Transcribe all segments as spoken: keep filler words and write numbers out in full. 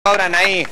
Cobran ahí.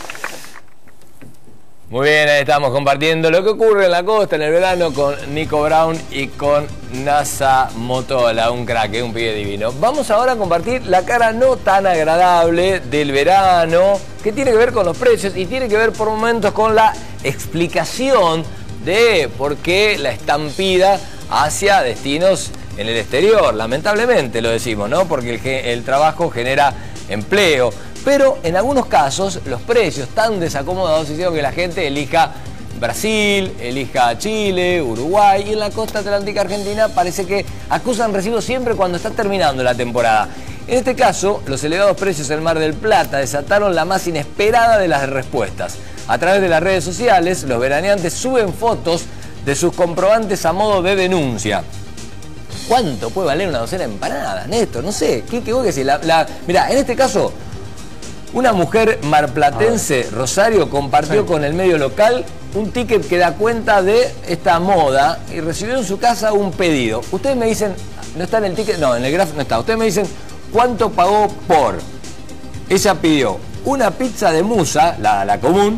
Muy bien, ahí estamos compartiendo lo que ocurre en la costa en el verano con Nico Brown y con Nasa Motola, un crack, un pibe divino. Vamos ahora a compartir la cara no tan agradable del verano, que tiene que ver con los precios y tiene que ver por momentos con la explicación de por qué la estampida hacia destinos en el exterior. Lamentablemente lo decimos, ¿no? Porque el, el trabajo genera empleo. Pero en algunos casos los precios tan desacomodados hicieron que la gente elija Brasil, elija Chile, Uruguay, y en la costa atlántica argentina parece que acusan recibos siempre cuando está terminando la temporada. En este caso, los elevados precios en Mar del Plata desataron la más inesperada de las respuestas. A través de las redes sociales, los veraneantes suben fotos de sus comprobantes a modo de denuncia. ¿Cuánto puede valer una docena de empanadas, Néstor? No sé, ¿qué, qué vos decís? La, la, mirá, en este caso, una mujer marplatense, Rosario, compartió sí. con el medio local un ticket que da cuenta de esta moda y recibió en su casa un pedido. Ustedes me dicen, no está en el ticket, no, en el gráfico no está. Ustedes me dicen cuánto pagó por. Ella pidió una pizza de musa, la, la común,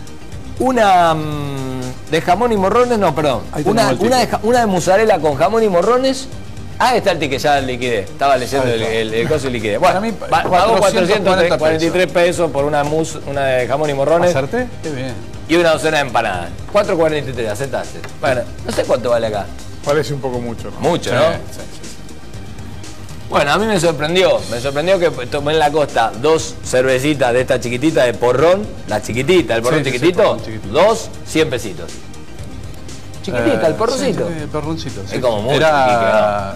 una mmm, de jamón y morrones, no, perdón, una, una, de, una de mozzarella con jamón y morrones. Ah, está el ticket, ya liquidé. Estaba leyendo el, el, el coso y liquidé. Bueno, mí, pagó cuatrocientos cuarenta y tres pesos por una mousse, una de jamón y morrones. ¿Acerté? Qué bien. Y una docena de empanadas. cuatro cuarenta y tres, aceptaste. Bueno, no sé cuánto vale acá. Parece un poco mucho, ¿no? Mucho, sí, ¿no? Sí, sí, sí. Bueno, a mí me sorprendió. Me sorprendió que tomé en la costa dos cervecitas de esta chiquitita de porrón. La chiquitita, el porrón sí, chiquitito. Sí, sí, porrón chiquitito. Dos, cien pesitos. Chiquitita, eh, el porroncito. Sí, el porroncito, sí. Es como muy Era...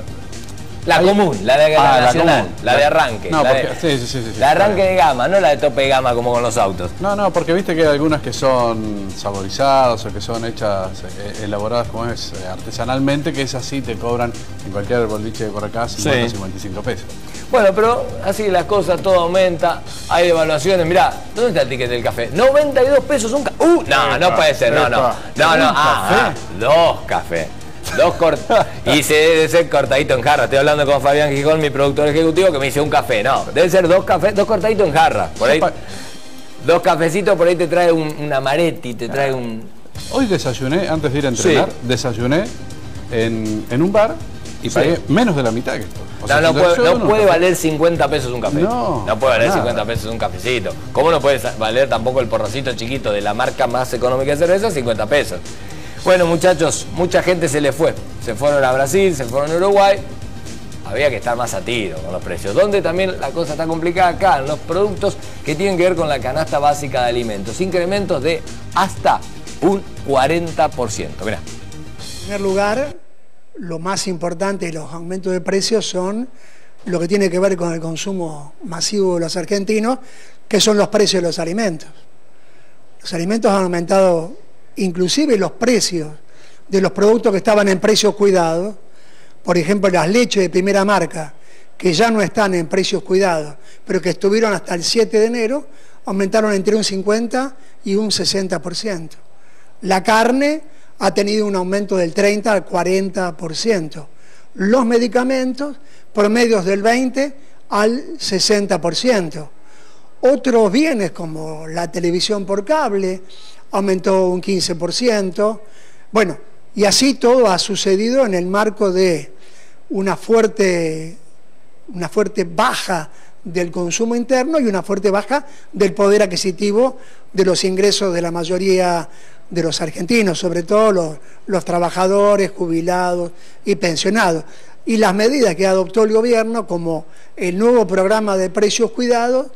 La Ahí... común, la de la ah, nacional, la, común, la, la de arranque. No, la porque, de, sí, sí, sí, sí, la de arranque claro. de gama, no la de tope de gama como con los autos. No, no, porque viste que hay algunas que son saborizadas o que son hechas, eh, elaboradas como es, eh, artesanalmente, que esas sí te cobran en cualquier boliche de por acá cincuenta, sí. cincuenta y cinco pesos. Bueno, pero así las cosas, todo aumenta, hay devaluaciones. Mirá, ¿dónde está el ticket del café? noventa y dos pesos un café. Uh, no, no puede ser, no, no. No, no, ah, ah, dos cafés. Dos cortados. Y se debe ser cortadito en jarra. Estoy hablando con Fabián Gijón, mi productor ejecutivo, que me dice un café. No, debe ser dos cafés, dos cortaditos en jarra. Por ahí, dos cafecitos, por ahí te trae un, un amaretti, te trae un... Hoy desayuné, antes de ir a entrenar, sí. desayuné en, en un bar y sí. pagué menos de la mitad que esto. O sea, no, no puede, no no puede valer cincuenta pesos un café. No, no puede valer nada. cincuenta pesos un cafecito. ¿Cómo no puede valer tampoco el porrocito chiquito de la marca más económica de cerveza? cincuenta pesos. Bueno, muchachos, mucha gente se le fue. Se fueron a Brasil, se fueron a Uruguay. Había que estar más a tiro con los precios. Donde también la cosa está complicada acá, en los productos que tienen que ver con la canasta básica de alimentos. Incrementos de hasta un cuarenta por ciento. Mirá. En primer lugar, lo más importante de los aumentos de precios son lo que tiene que ver con el consumo masivo de los argentinos, que son los precios de los alimentos. Los alimentos han aumentado, inclusive los precios de los productos que estaban en precios cuidados, por ejemplo las leches de primera marca, que ya no están en precios cuidados, pero que estuvieron hasta el siete de enero, aumentaron entre un cincuenta y un sesenta por ciento. La carne ha tenido un aumento del treinta al cuarenta por ciento. Los medicamentos, promedios del veinte al sesenta por ciento. Otros bienes como la televisión por cable aumentó un quince por ciento. Bueno, y así todo ha sucedido en el marco de una fuerte, una fuerte baja del consumo interno y una fuerte baja del poder adquisitivo de los ingresos de la mayoría de los argentinos, sobre todo los, los trabajadores, jubilados y pensionados. Y las medidas que adoptó el gobierno, como el nuevo programa de precios cuidados,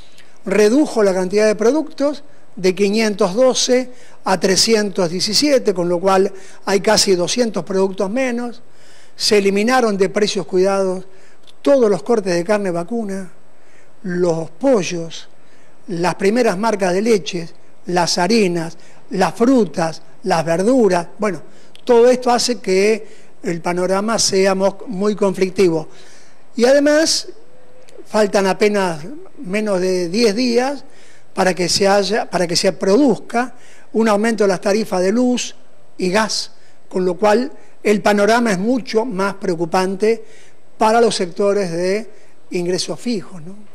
redujo la cantidad de productos de quinientos doce a trescientos diecisiete, con lo cual hay casi doscientos productos menos. Se eliminaron de precios cuidados todos los cortes de carne vacuna, los pollos, las primeras marcas de leche, las harinas, las frutas, las verduras. Bueno, todo esto hace que el panorama sea muy conflictivo. Y además, faltan apenas menos de diez días para que se haya, para que se produzca un aumento de las tarifas de luz y gas, con lo cual el panorama es mucho más preocupante para los sectores de ingresos fijos, ¿no?